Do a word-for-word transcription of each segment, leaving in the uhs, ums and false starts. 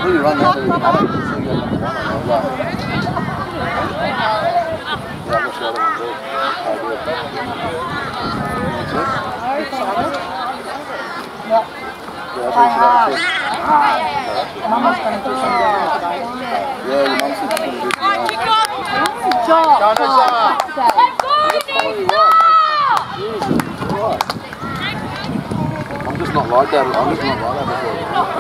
Really run that little bit. Yeah, I wish the other one did. Yeah. Yeah, I think Mama's going to do some good today. yeah, your mum said she's going to do some Good job. I'm just not like that. I'm just not like that before.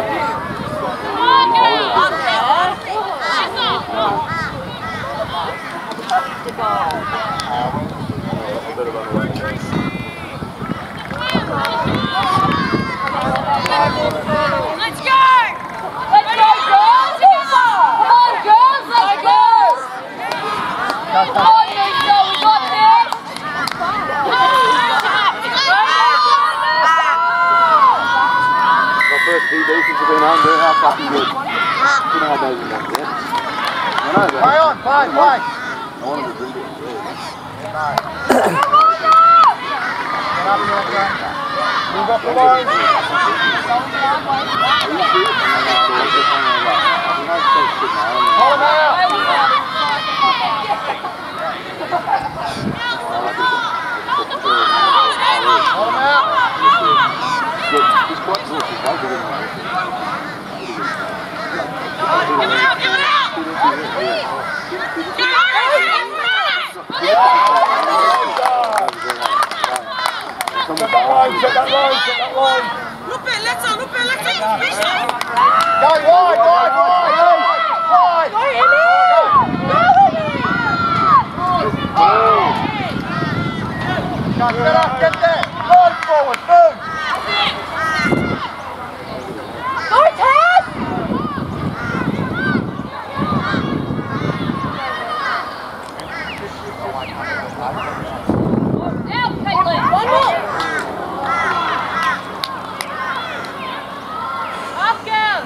Let's go! Let's go, girls! Come on, girls! Let's go! Come on, Lisa, we got this! My first few days since I've been home, they're how fucking good. You know how days are going, yeah? I know that. Play on, play, play. I wanted to drink it. Move up the line. Hold him out. Hold him out. He's quite good. He's quite good. Give it out, give it out! Set that line, set that line, set that line. Look it, let's go, look it, let's go! Go wide, wide, wide, wide. Go, Emmy! Go, get up, get there. Run forward, move. Go, Tess! Out, Caitlin! One more! Up, girls!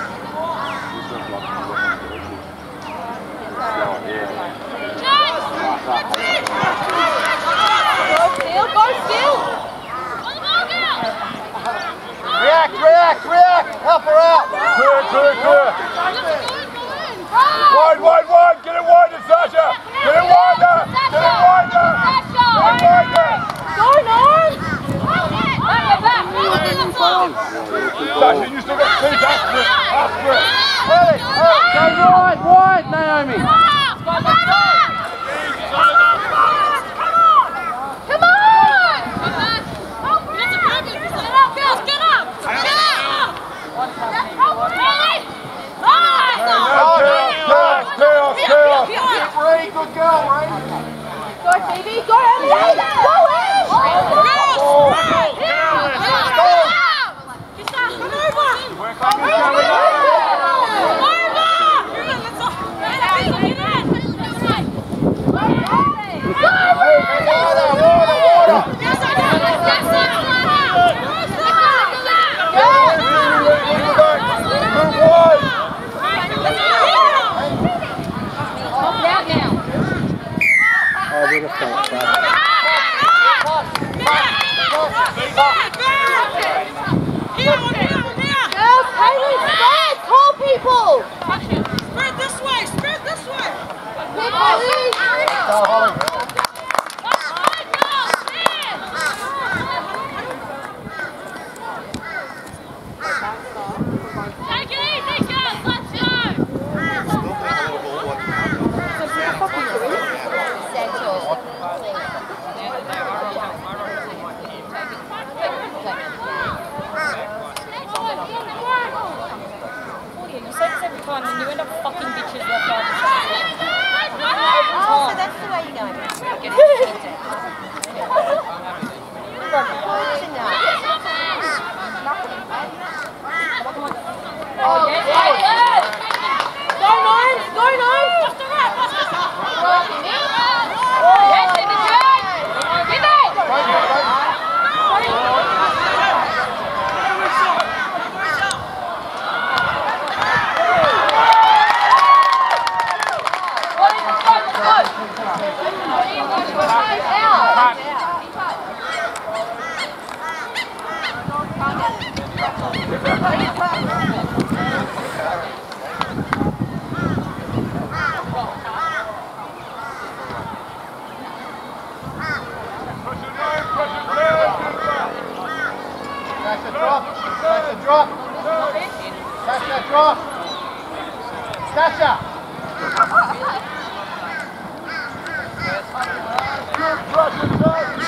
Go, Steele, go, Steele! React, react, react. Help her out. Clear, clear, clear. Wide, wide, wide. Get it wider, Sasha. Get it wider. Get it wider. Get it wider. Go, Norm! Back, back! Sasha, you still got feet. After it. After it. Ready? Go wide, wide, Naomi. Come on! Come on! Get up, girls, get up! Get up! Chaos, chaos, chaos. Ray, good girl, Ray. Go, Phoebe, go, Emily! Go, Em! Girls! Come Oh, we're going to Sasha, drop. Sasha. Good pressure, Sasha.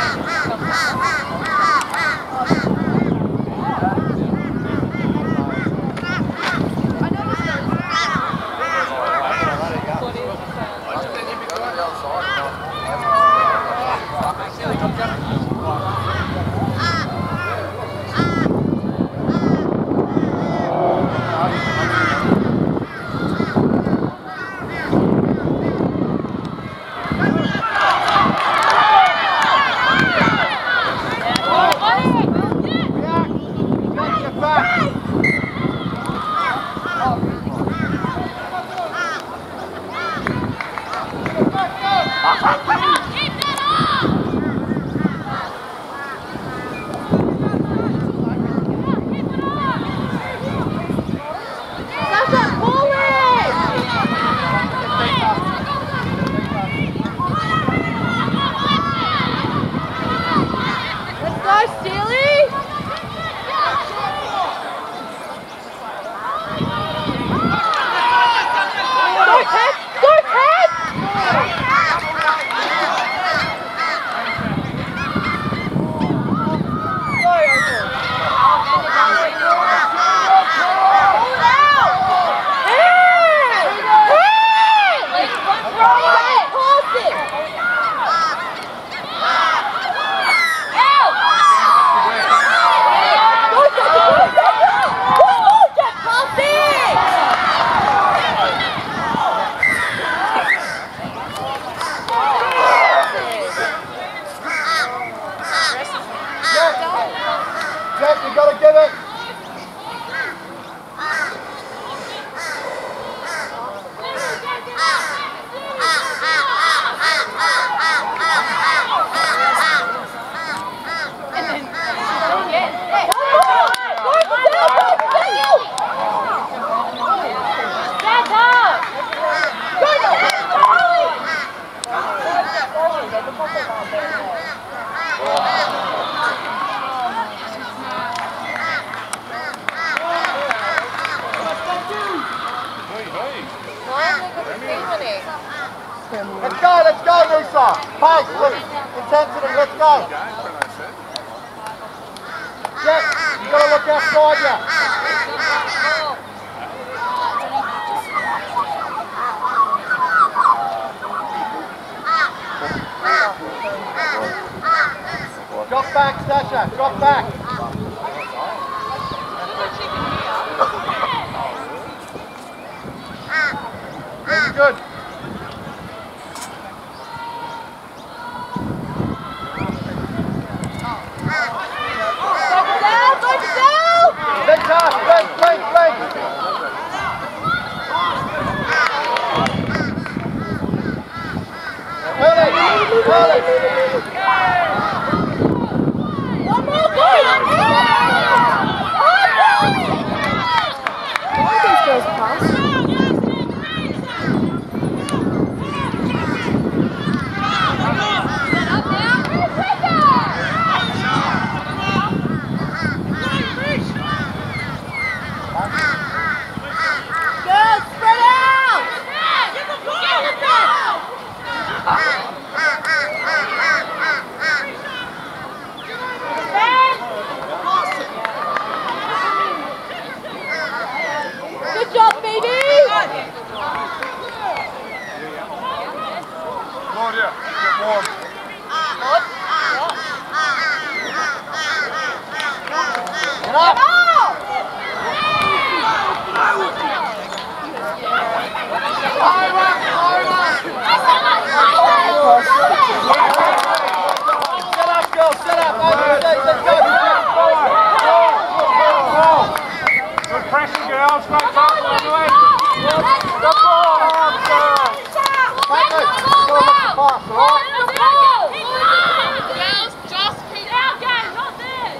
You gotta give it. Let's go, let's go, Nisa. Pace, intensity, let's go. Jet, you gotta look outside you. Drop back, Sasha, drop back. Very good. Big pass, blink, blink, blink. Early, early. One more goal! One of these girls pass. Good job, baby! Claudia, get warm. Get up! Set up, girls, set up. Let's go. Good pressure, girls. Great tackle, anyway. Let's Girls, just keep our game, not this.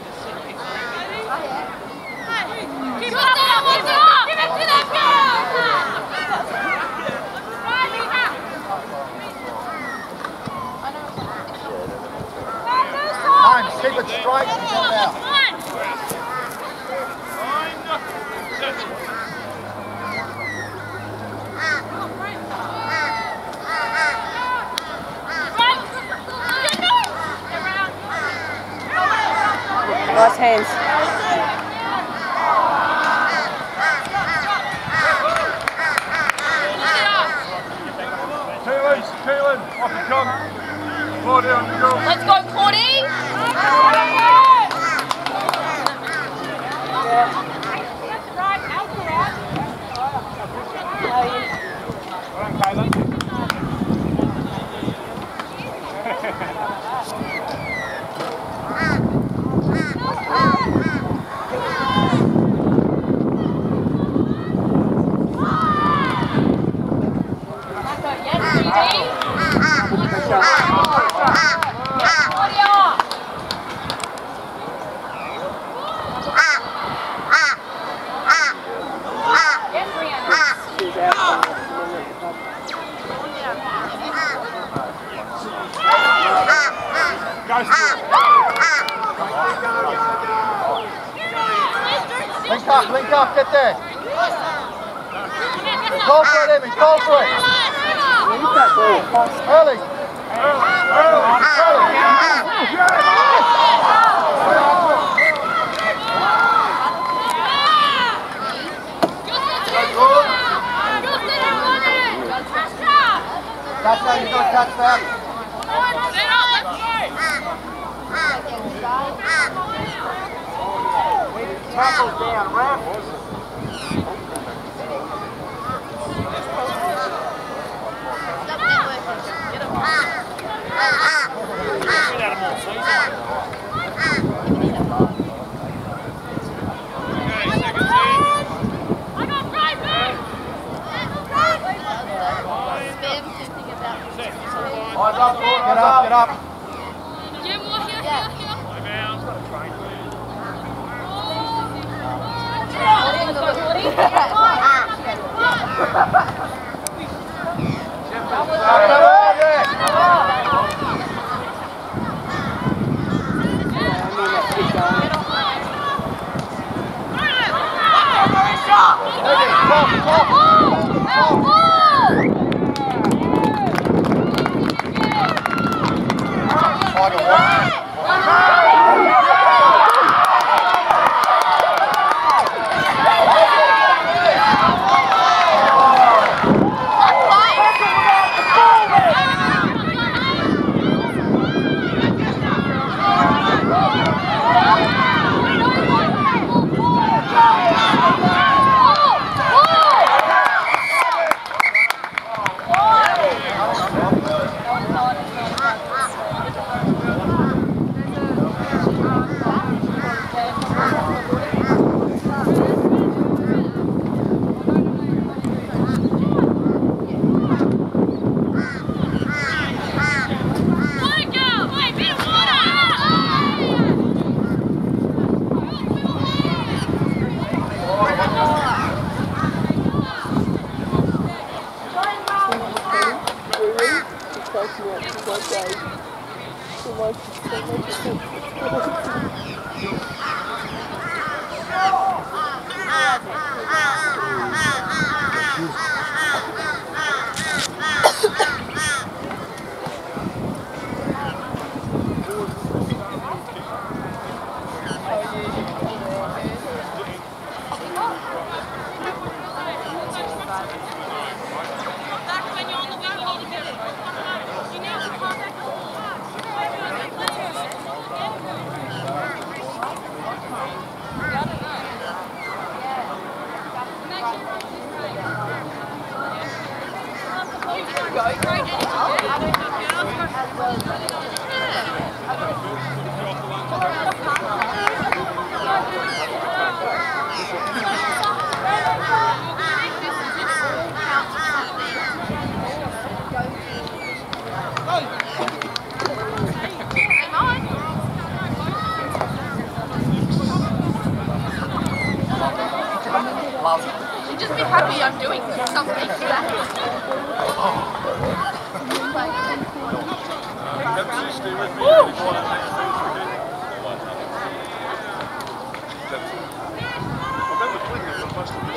Keep it up, keep it up. Give it to them girls. Time, keep it straight now. Nice hands. Keelan, Keelan, off you come. Floor down, you go. Let's go, Claudie. Link up, link up, get there. Call for it, Emmy, call for it. Early. Touch that, you got to touch that. Tackles down, ref. Get up, get up. Get more here, here, here. You just be happy I'm doing something. I remember doing it, but most of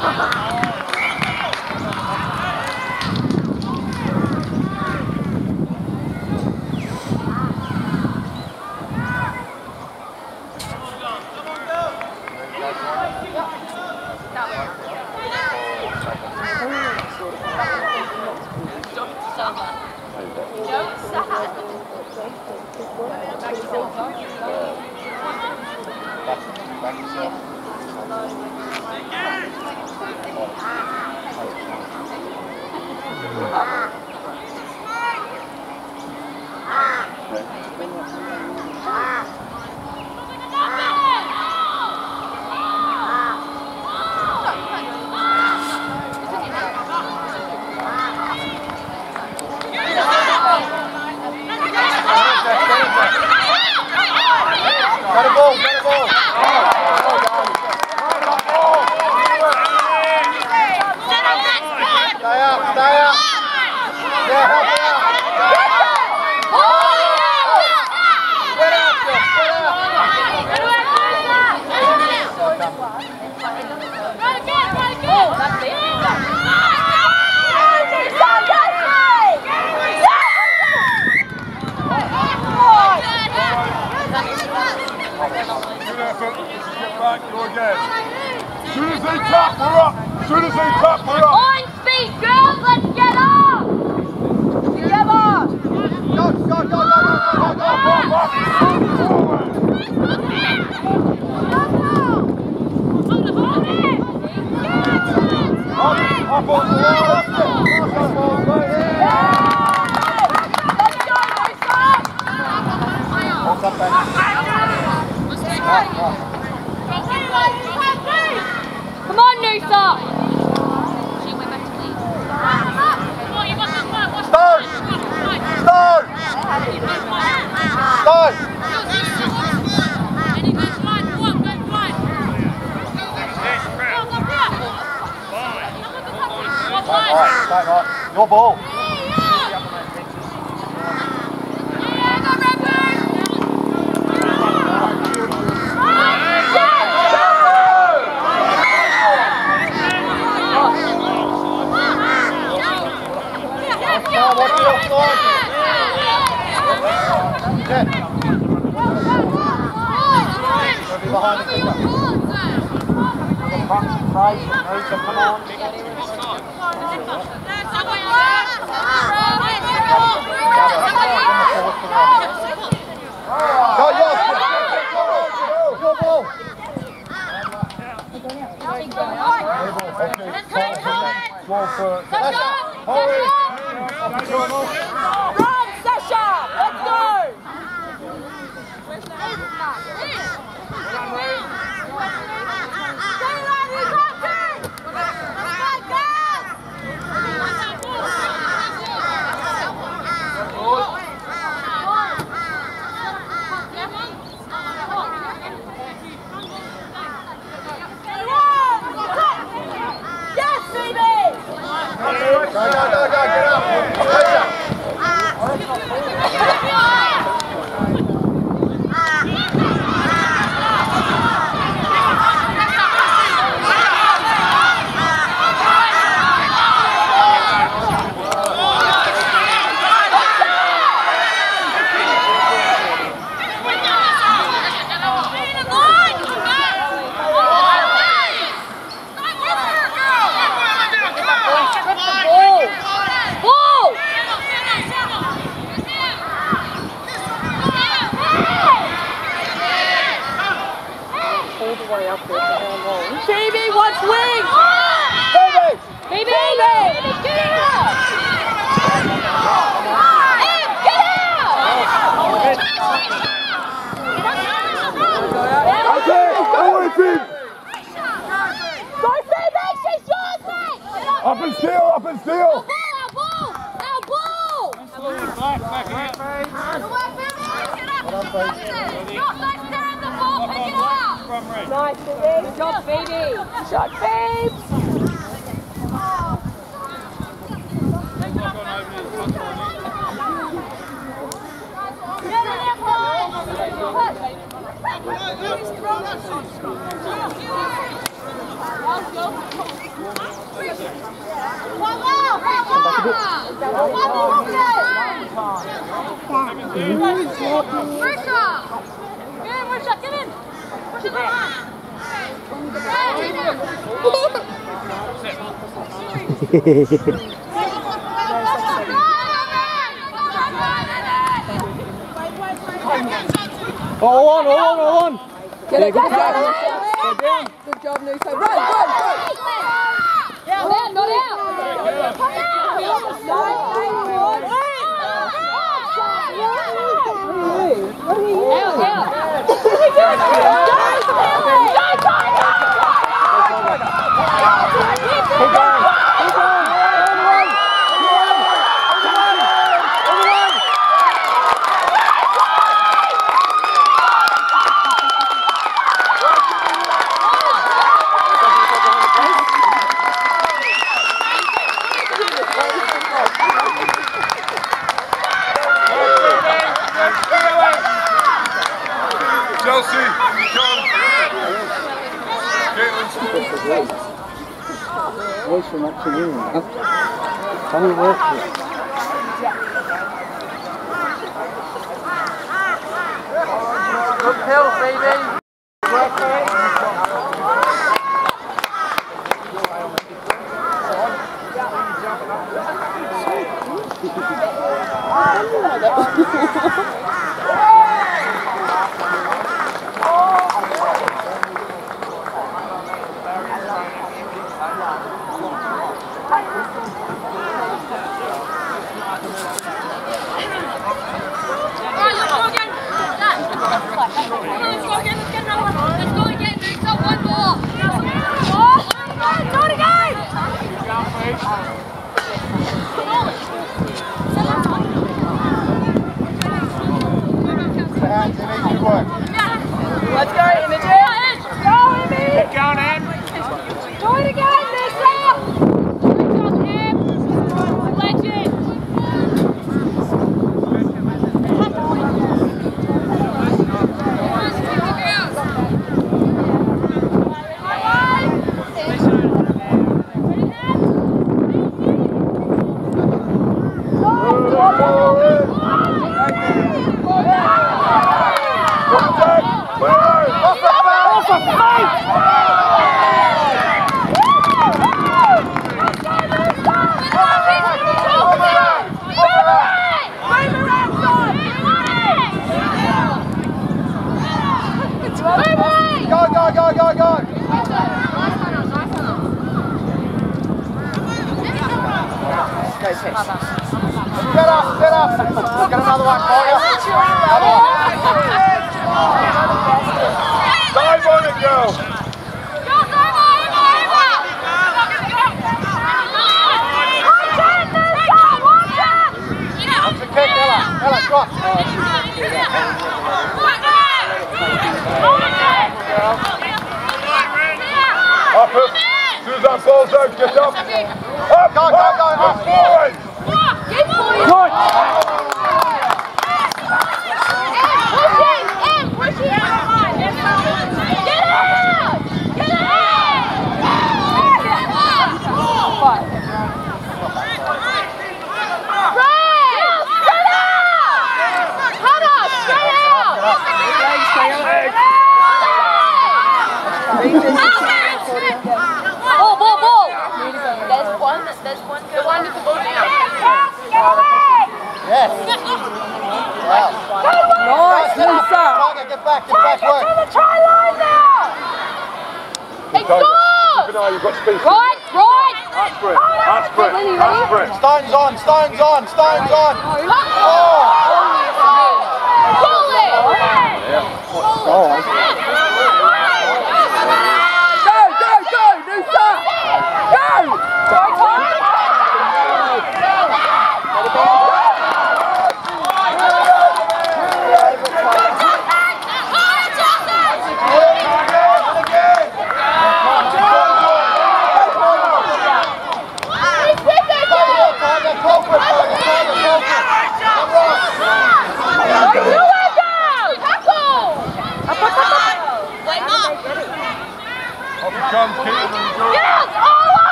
Your ball. Up and steal, up and steal! Our ball, our ball! Back, back here. Nice, Phoebe. Good job, Phoebe. Shot, Phoebe. Let's go. All on, all on, all on. Get it, Good good job. job. Good job, Nusa. Run, run, run. Not out, not out. Out, out. Keep going. Keep going. Chelsea, come. Caitlin. Voice from up to you. Funny work. Good hill, baby. Let's go, Imogen. Go, Imogen. Keep going, Em. Do it again, Lisa. Good job, Em. Legend. Go, go, go, go, go. Get up, get up. Get another one for you. Another one. Dive on it, girl. That's a kick, Ella. Ella, cross. Up, up. As soon as that ball's out, get up. Up, go, go, go, up, forward. Ball, ball, ball! There's one, there's one, the one with the ball now. Yes. Wow. Nice, Lisa! Get back, get back, work. To the try line now! Hey, Keep stop! an eye, you've got space. Right, right! Ask for it, ask for it, Ready, ask ready? for it. Stones on, stones on, stones on. Oh! Pull it! Oh, Go, go, go, Nusa! Go! Go, time! Come on!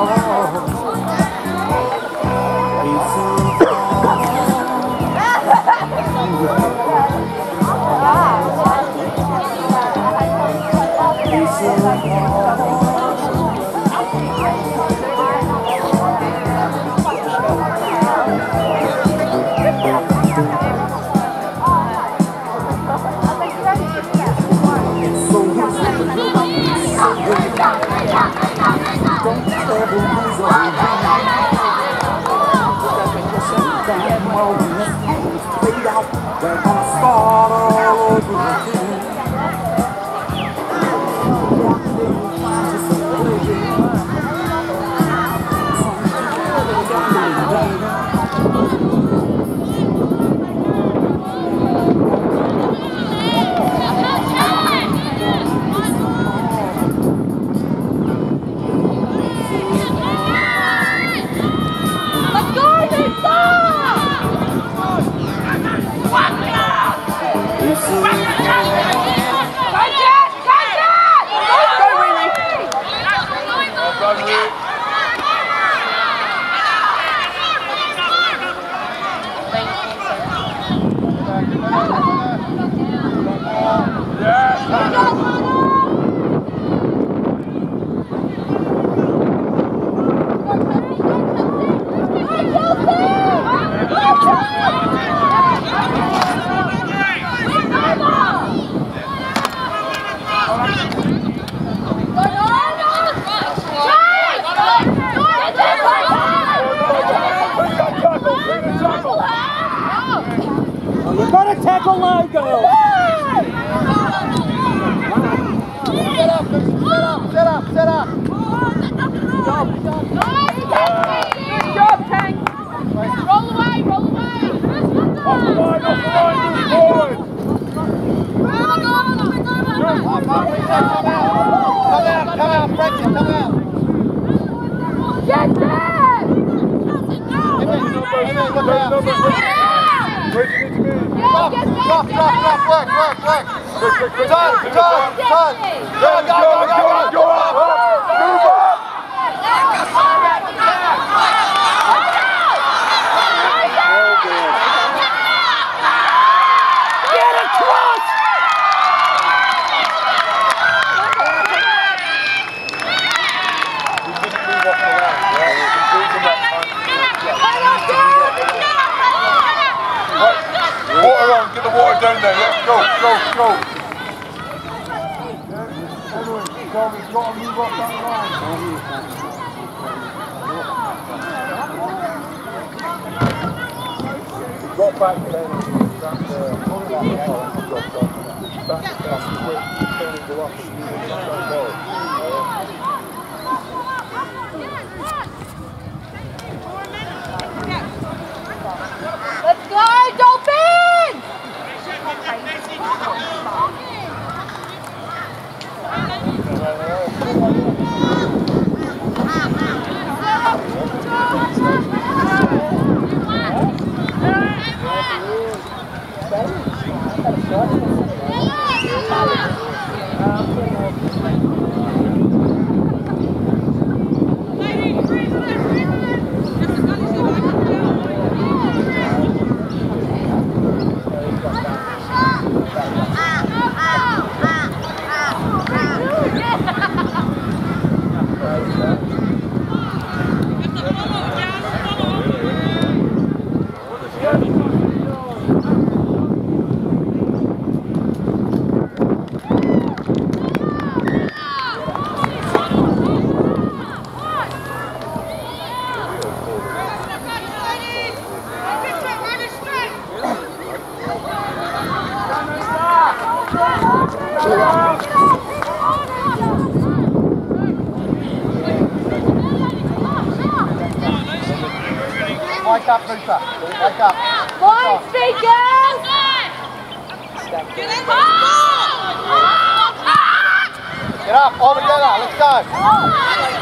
You gotta tackle logo! Set up, set up, set up, set up! Good job, good job! Good job, Tank! Roll away, roll away! Off the line, off the line, move forward! Come out, come out, Frankie, come out! Get there! Look out! Where do you need to be? Drop, drop, drop, drop, work, work, work! Turn, turn, turn! Go, go, go, go, Go up! Move up! Get across! Water on, get the water down there, let's go, go, go. Edwin, Tommy's got to move up that line. Drop back then, that's uh, drop back, back across the quick, turning the lock and moving that ball. Let's go, Dolphins! Wake up, Luther. Wake up. Line speakers! Get up, all together, let's go.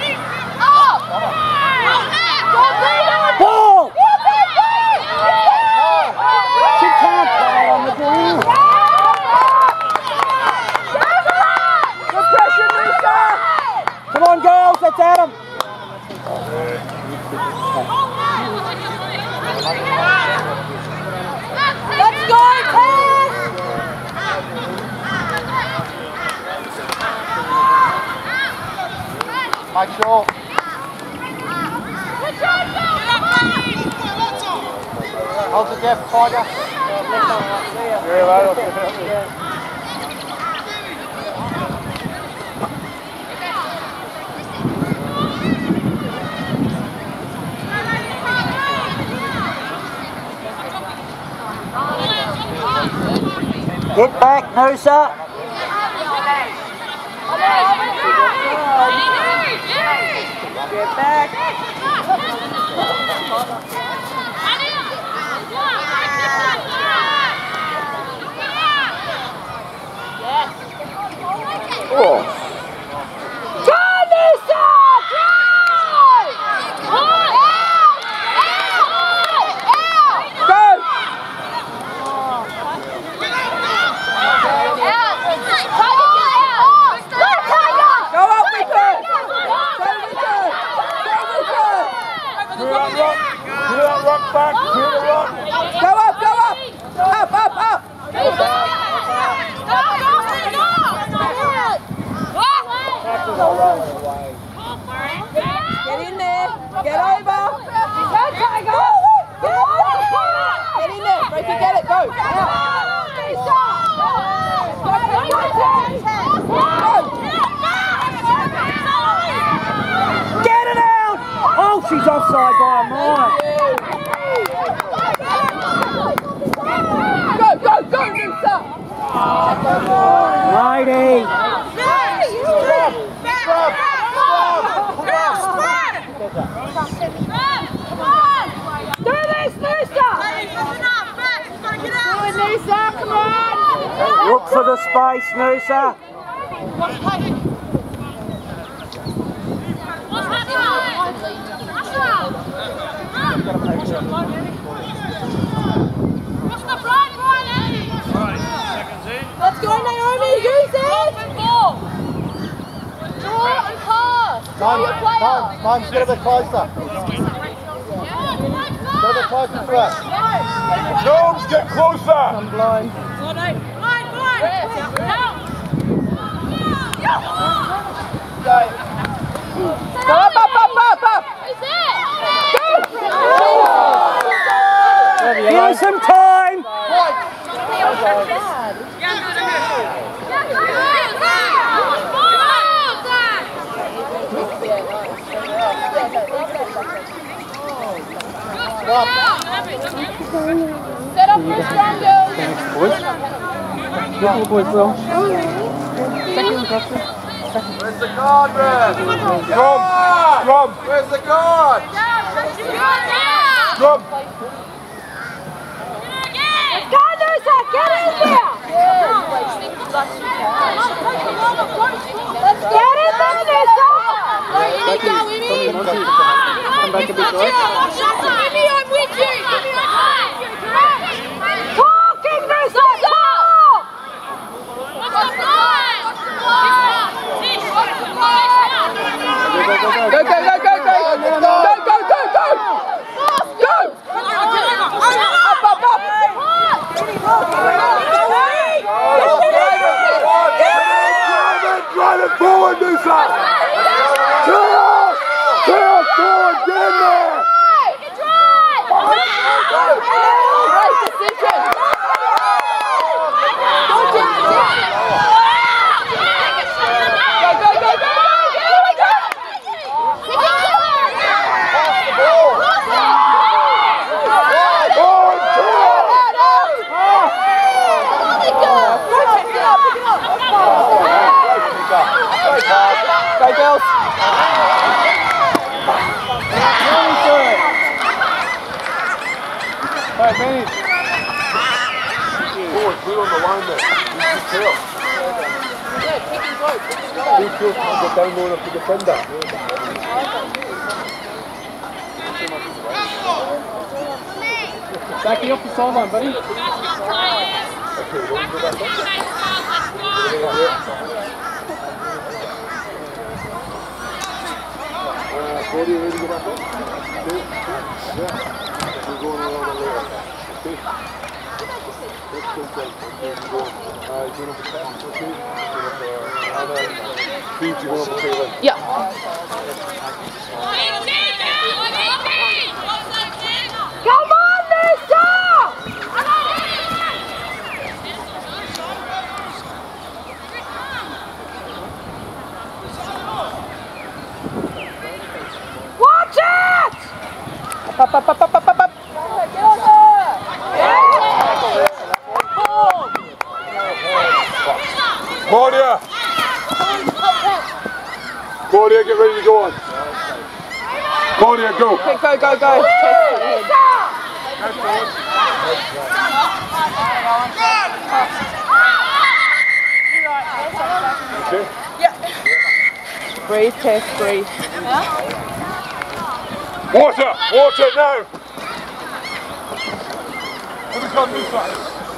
Ball! it's Adam. Let's go, Ted! Make sure. Hold the gap, Tiger. Yeah, right. Get back, Noosa. Get back. Oh. Go, Noosa! Go! Rock back, to the rock. Go up, go up. Up, up, up. Get in there. Get over. Go, Tiger. Get in there. Frankie, get it. Go. Get it out. Oh, she's offside by a mile. Go, go, go, Noosa. Righty. Do this, Noosa! Do it, Noosa, come on! Look for the space, Noosa. Let's go, Naomi! Use it! Draw and pass! Draw your player! Mine, mine's get a bit closer. Get a bit closer to us. Jones, get closer. I'm blind. Go up, up, up, up, up! Give him some time! Set up for strong girls! Thanks, boys. Look at the boys, Will. Where's the guard, man? Drum, drum, Where's the guard? drum. Go, Noosa! Get in there! Let's get in there, Noosa! Come back a bit, guys. Give me on with you! Give me on! Talking, Noosa! Talk! Go, go, go, go, go! Go, go, go, go! Go! Up, up, up! Drive it forward, Noosa. Chaos! Chaos forward, get in there. Great decision! Go, go, go, go! Go, girls! Hey, Benny. Forward, clear on the line there. Use the tail. Be careful to get down low enough to defend that. Backing up the sideline, buddy. Claudia, ready to get up there? Okay. Yeah. We're going around the layer. Okay. Let's go down. Okay, we're going. Uh, you're going up the top. Okay. And then, Steve, you're going up the tail end. Yeah. Come on, Lisa! Watch it! Up, up, up, up, up, up, up. Get on her! Claudia! Claudia, get ready to go on. Claudia, go. Okay, go, go, go. Okay. Breathe, Tess, breathe. Water! Water now! Let me come this side.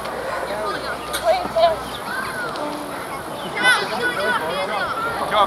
Come.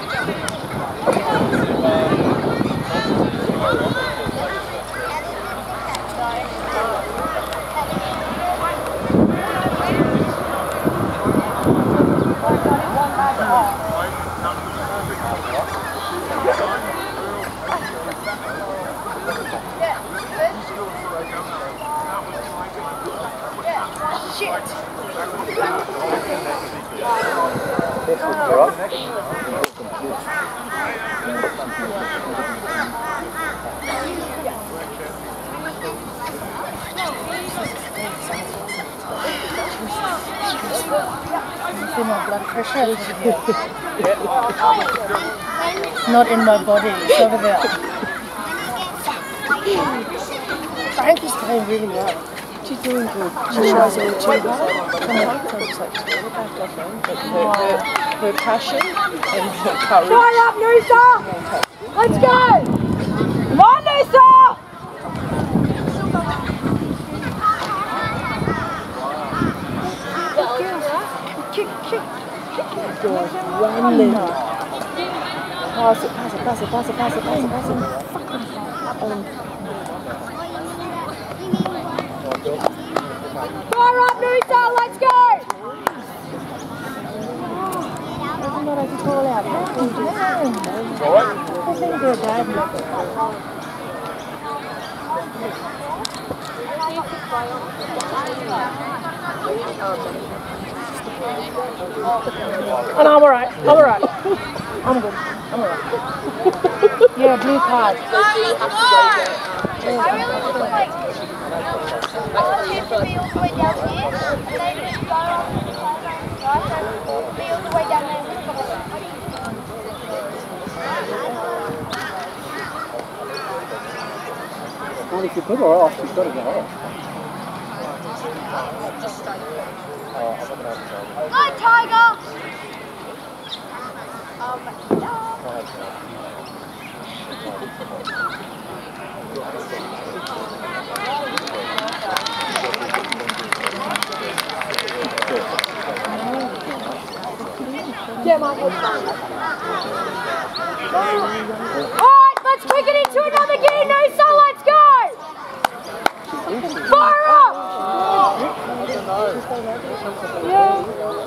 My blood pressure. Not in my body, it's not about. Frank is playing really well. She's doing good. She tries all too hard. Come on, so it's like she's all back off her, but her, her, her passion and her courage. Try up, Noosa! Let's go! Come on, Noosa! Kick, kick, kick. Girls running. Pass it, pass it, pass it, pass it, pass it, pass it, pass it. Fucking Fire up, Noosa! Let's go! I'm not as tall out. Alright? I think they're bad. And I'm alright, I'm alright. I'm good, I'm alright. Yeah, blue card. I really want to like, I want you to be all the way down here, and then just go on the side, be all the way down there. Well, if you put her off, she's got to go off. Hi, Tiger! Yeah, my Alright, let's kick it into another gear, Noosa, let's go! Fire up! Yeah.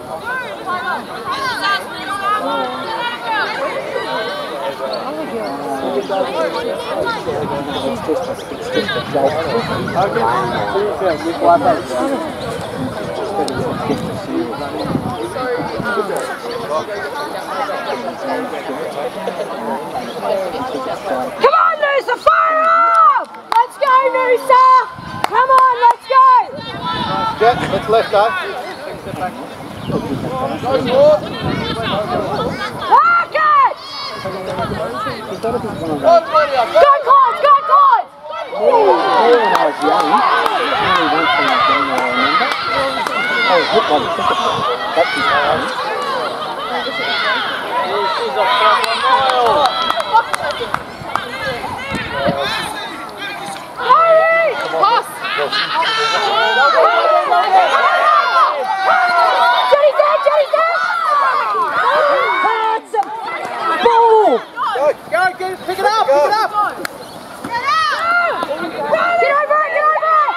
Come on, Noosa, fire up! Let's go, Noosa! Come on, let's go! Jet, let's left, guys. Park it! Go, Clyde, go, Clyde! When I was young, only once when I was young, I remember. I was hit by the cricket ball. That's his time. Hurry! Pass! Jenny's there, Jenny's there! Handsome! Ball! go, go, get it, pick it up, pick it up. Get over it, get over it!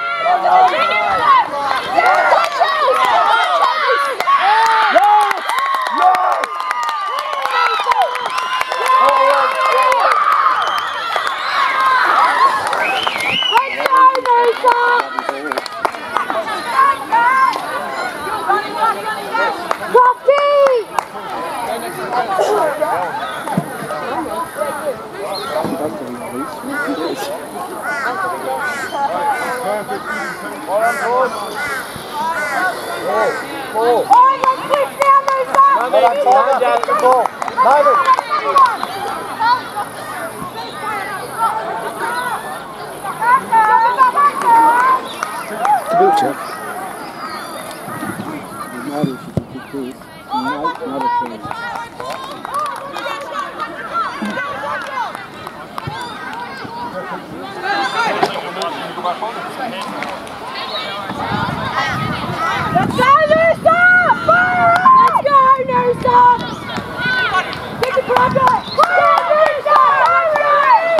Let's go, Noosa! Fire up! Let's go, Noosa! Get the project! Go, Noosa! Hurry!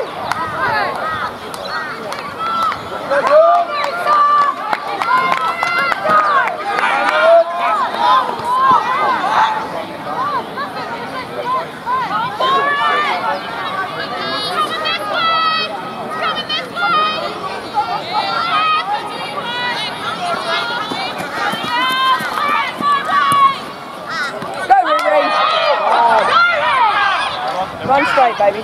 Go, Noosa! Run straight, baby.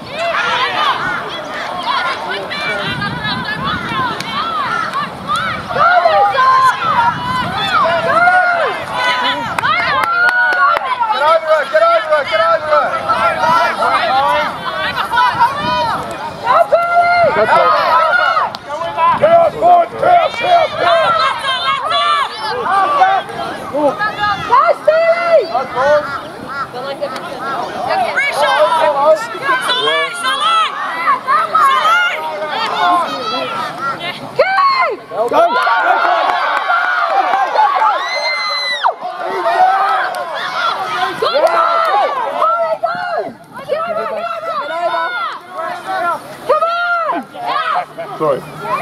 Get over it, get over it. That's right. Get up, boys, get up, get up, get up. Nice, Billy! Go! Go! Sorry.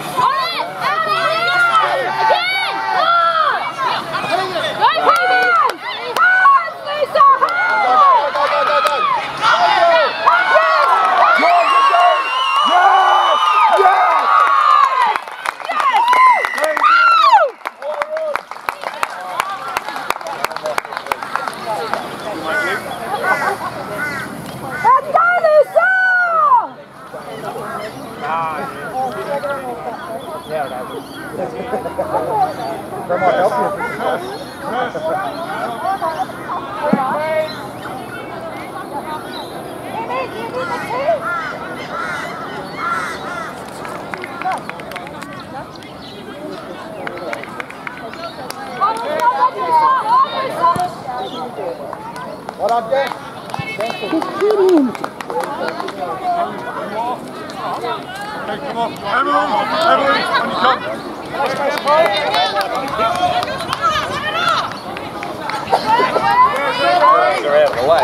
That might help you. What up, Dan? Okay, come on. Everyone, everyone, when you come. They're out of the way.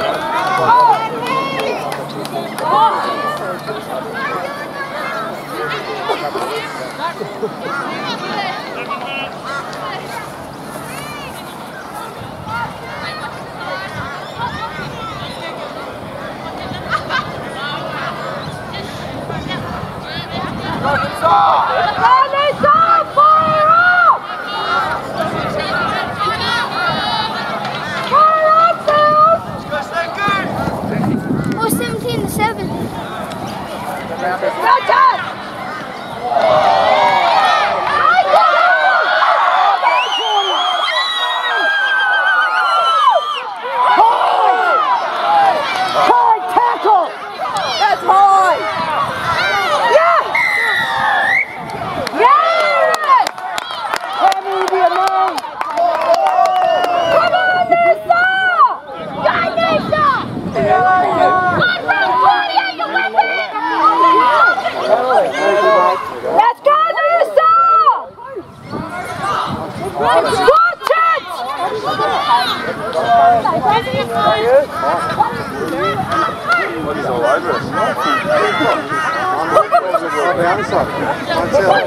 Oh, seventeen to seven. Yeah! One side. One side.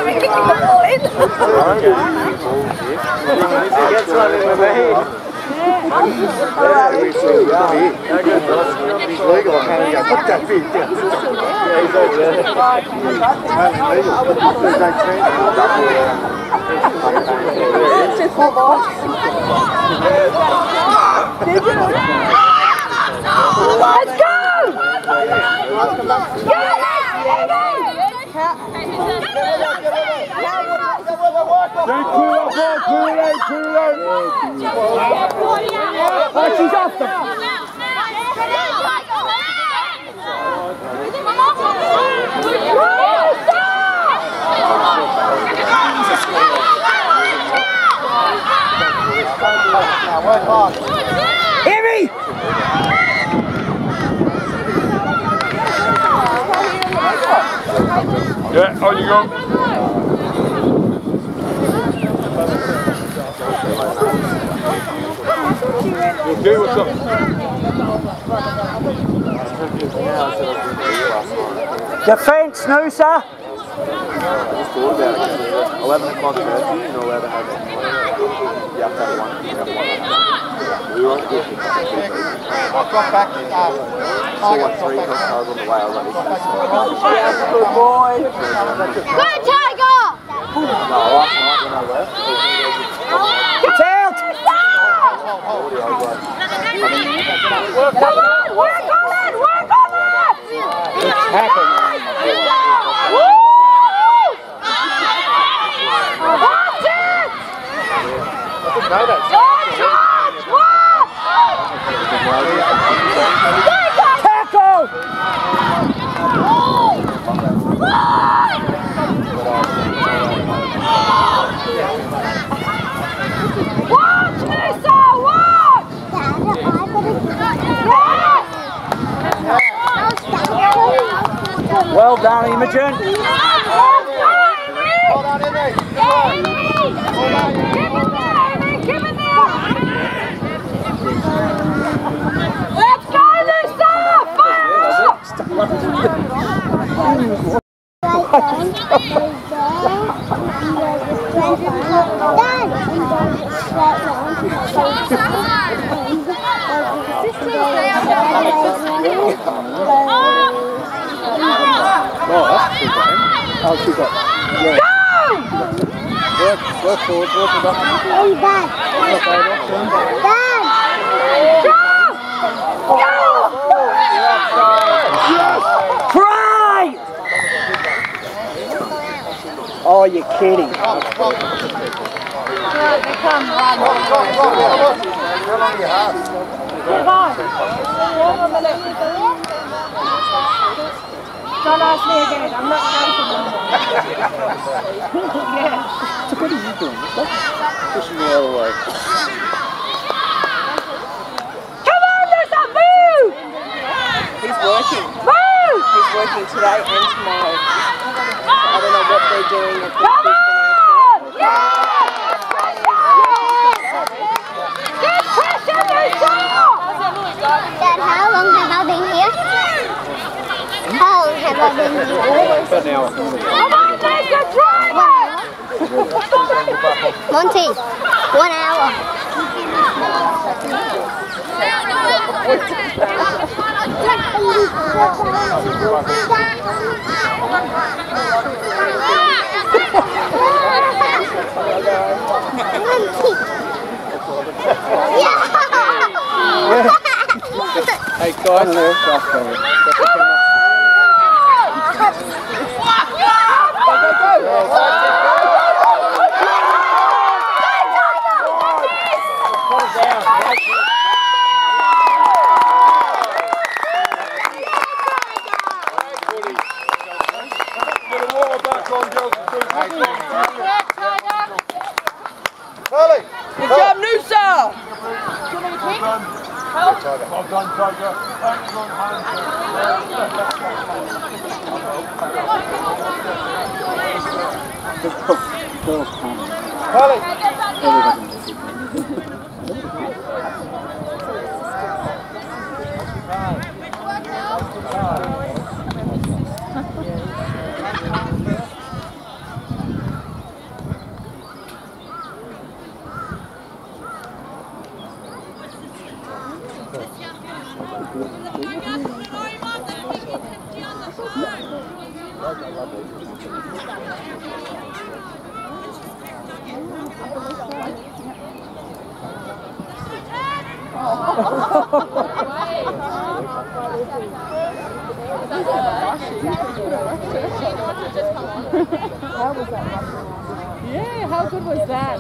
Gets one in the vein. He's legal. I can't go. Put that feet down. Yeah, he's over there. There's no chance. Let's go! Oh, she's off the... Work hard. Amy! Yeah, on you go. Okay, what's up? Defence, Noosa! eleven o'clock curfew, you're not allowed to have it. You have to have one. You have one. We were on good. I've got back to that. So what, three cars on the way, I was like, Good boy! Go, Tiger! no, last night when I left, It's out! Come on, work on it, work on it! It's happened. Woo! Watch it! Watch it! Tackle! Watch, Lisa! Watch! Well done, Imogen. hold on in there. Let's go, Lisa! Oh, she got. Yeah. Work, work forward, work it up. Hey, Dad. Dad. Try! Oh, you're kidding. How long you have? Don't ask me again. I'm not chasing them. Yeah. So what are you doing? Stop pushing me all the way. Come on, Lisa, move! He's working. Move! He's working today and tomorrow. I don't know what they're doing. Come on! Yes! Get pressure, Lisa! Dad, how long have I been here? How long have I been here? About an hour. Come on, Lisa, drive it! Monty, one hour. Hey guys, Good job, Noosa! Well done, Tiger. Excellent Charlie. How was that? Yeah, how good was that?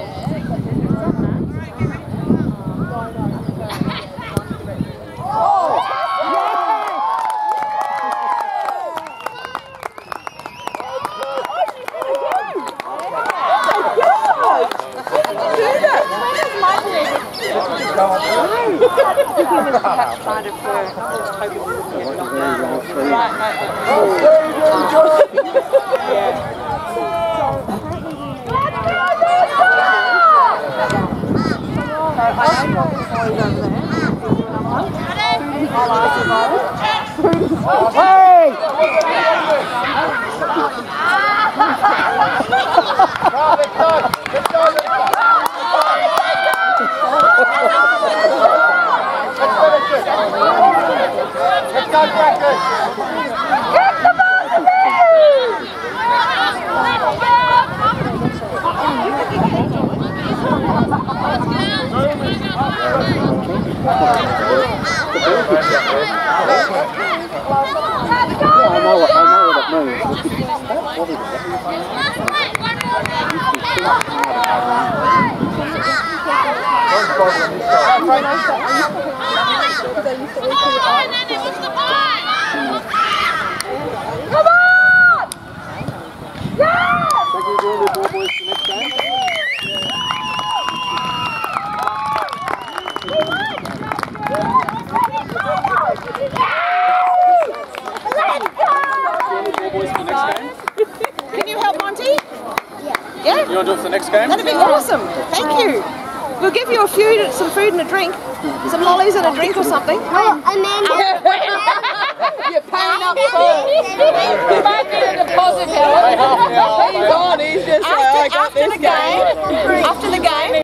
Can you help Monty? Yeah. You want to do it for the next game? That'd be awesome. Thank you. We'll give you a few, some food and a drink, some lollies and a drink or something. Oh, Amanda. You're paying up for You might need a deposit, Helen. He's on, he's just like, I got this game. After the game.